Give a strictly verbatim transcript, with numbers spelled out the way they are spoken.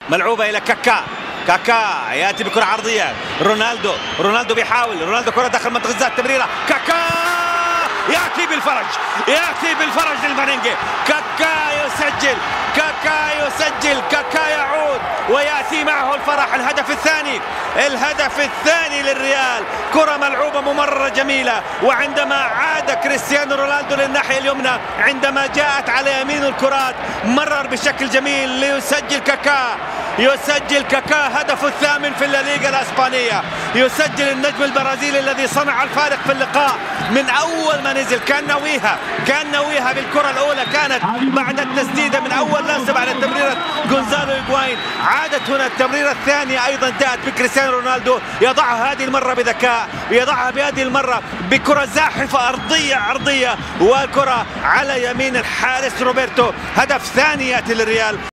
ملعوبة إلى كاكا. كاكا يأتي بكرة عرضية. رونالدو رونالدو بيحاول. رونالدو كرة داخل منطقة الجزاء. تمريرة كاكا يأتي بالفرج. يأتي بالفرج للمارينجي. كاكا يسجل. كاكا يسجل. كاكا يعود ويأتي معه الفرح. الهدف الثاني. الهدف الثاني للريال. كرة ملعوبة ممررة جميلة. وعندما عاد كريستيانو رونالدو للناحية اليمنى، عندما جاءت على يمين الكرات، مرر بشكل جميل ليسجل كاكا. يسجل كاكا هدفه الثامن في الليغا الاسبانيه. يسجل النجم البرازيلي الذي صنع الفارق في اللقاء من اول ما نزل. كان ناويها كان ناويها بالكره الاولى، كانت بعد التسديده من اول لمسه بعد تمريره غونزالو هيغوايين. عادت هنا التمريره الثانيه ايضا جاءت بكريستيانو رونالدو، يضعها هذه المره بذكاء، يضعها بهذه المره بكره زاحفه ارضيه عرضيه، والكره على يمين الحارس روبرتو. هدف ثاني ياتي للريال.